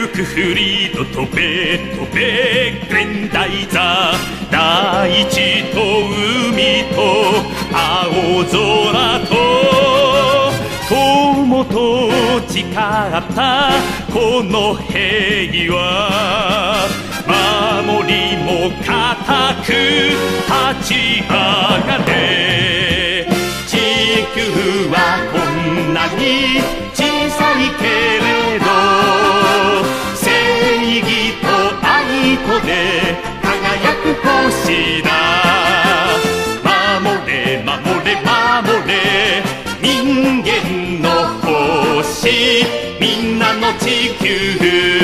クフリード飛べ飛べグレンダイザー、大地と海と青空と友と誓ったこの平和、守りも固く立ち上がれ。地球はこんなに小さいけれど、正義と愛とで輝く星だ。守れ守れ守れ人間の星、みんなの地球